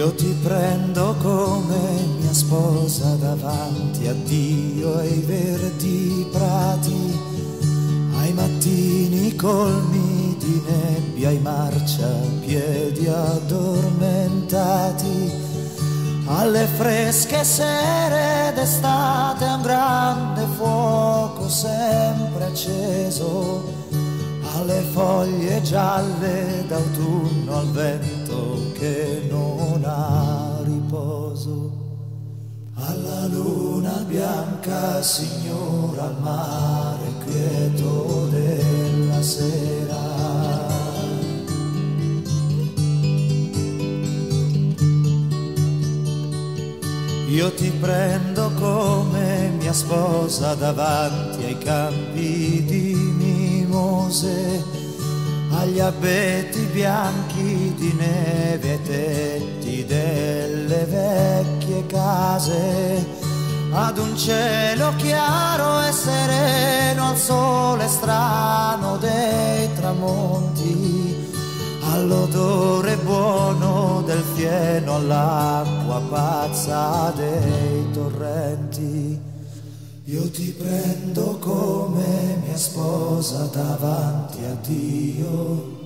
Io ti prendo come mia sposa davanti a Dio, ai verdi prati, ai mattini colmi di nebbia, ai marciapiedi addormentati, alle fresche sere d'estate, a un grande fuoco sempre acceso, alle foglie gialle d'autunno, al vento che non ha riposo, alla luna bianca signora, al mare quieto della sera. Io ti prendo come mia sposa davanti ai campi di mimose, agli abeti bianchi di neve, ai tetti delle vecchie case, ad un cielo chiaro e sereno, al sole strano dei tramonti, all'odore buono del fieno, all'acqua pazza dei torrenti. Io ti prendo come mia sposa davanti a Dio,